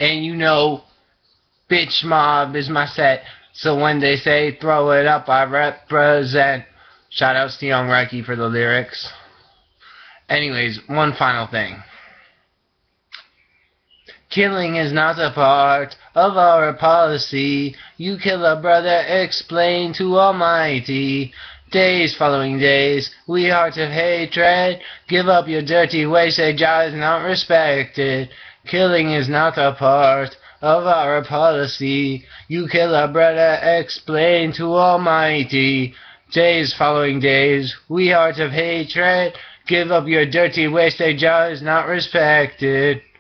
And you know, bitch mob is my set. So when they say throw it up, I represent. Shoutouts to Young Reiki for the lyrics. Anyways, one final thing. Killing is not a part of our policy. You kill a brother, explain to Almighty. Days following days, we hearts of hatred. Give up your dirty ways, say Jah is not respected. Killing is not a part of our policy. You kill a brother, explain to Almighty. Days following days, we hearts of hatred. Give up your dirty ways, say Jah is not respected.